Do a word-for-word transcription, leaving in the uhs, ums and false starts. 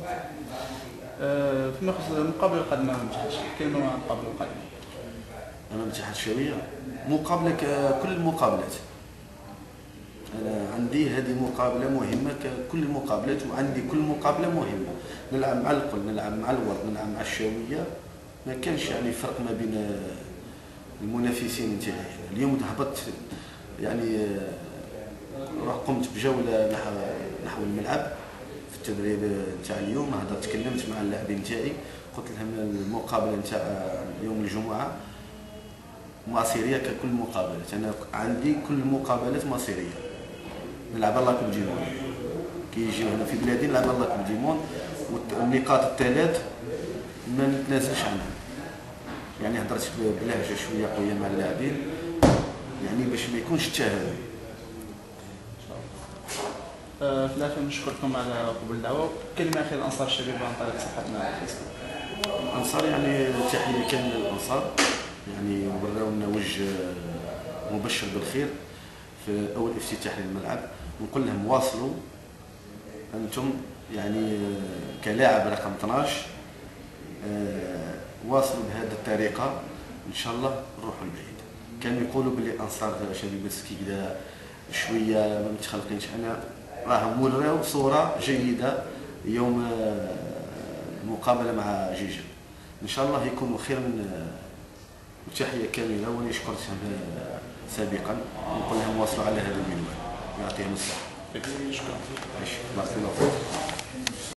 أه فيما يخص المقابله القادمه امام الاتحاد الشعبي، كلمه مع المقابله القادمه امام الاتحاد الشعبي. مقابله كل المقابلات، انا عندي هذه مقابله مهمه ككل المقابلات، وعندي كل مقابله مهمه. نلعب مع القل، نلعب مع الورد، نلعب مع الشاويه، ما كانش يعني فرق ما بين المنافسين نتاعي. اليوم هبطت يعني راه قمت بجوله نحو نحو الملعب في التدريب نتاع اليوم. هضرت تكلمت مع اللاعبين نتاعي، قلت لهم المقابله نتاع يوم الجمعه مصيريه ككل المقابلات. انا عندي كل المقابلات مصيريه، نلعب الله كوب دي موند، كي يجيو هنا في بلادي نلعب الله كوب دي موند، والنقاط الثلاث ما نتنازلش عنهم. يعني هضرت بلهجه شويه قويه مع اللاعبين، يعني باش ما يكونش التهاون. أه في الاخير نشكركم على قبول الدعوه. كلمه اخيره لانصار الشبيبه عن طريق صفحتنا الفيسبوك. الانصار يعني تحيه كامله للانصار، يعني وراونا وجه مبشر بالخير في اول افتتاح للملعب، ونقول لهم واصلوا انتم يعني كلاعب رقم اثناش، واصلوا بهذه الطريقه ان شاء الله نروحوا لبعيد. كانوا يقولوا بلي انصار شبيبه سكي كذا شويه ما متخلقينش، انا راهم وراو صوره جيده يوم المقابله مع جيجا. ان شاء الله يكونوا خير من. وتحيه كامله، وانا شكرتهم سابقا، ونقول لهم واصلوا على هذا المنوال، يعطيهم الصحه. شكرا. بارك الله فيك.